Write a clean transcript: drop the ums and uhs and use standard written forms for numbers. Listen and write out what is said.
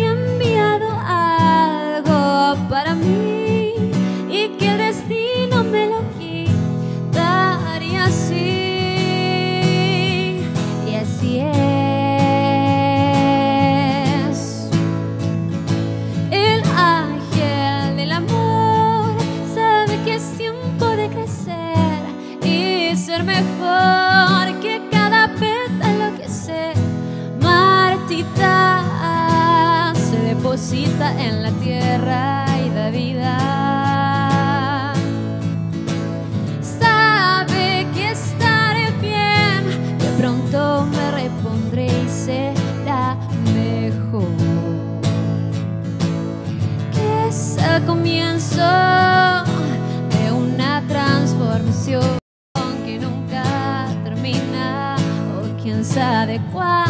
había enviado algo para mí y que el destino me lo quitaría así. Y así es. El ángel del amor sabe que es tiempo de crecer y ser mejor, que cada pétalo que se marchita se deposita en la tierra y da vida. Sabe que estaré bien, que pronto me repondré y será mejor, que es el comienzo de una transformación que nunca termina, o quién sabe cuándo.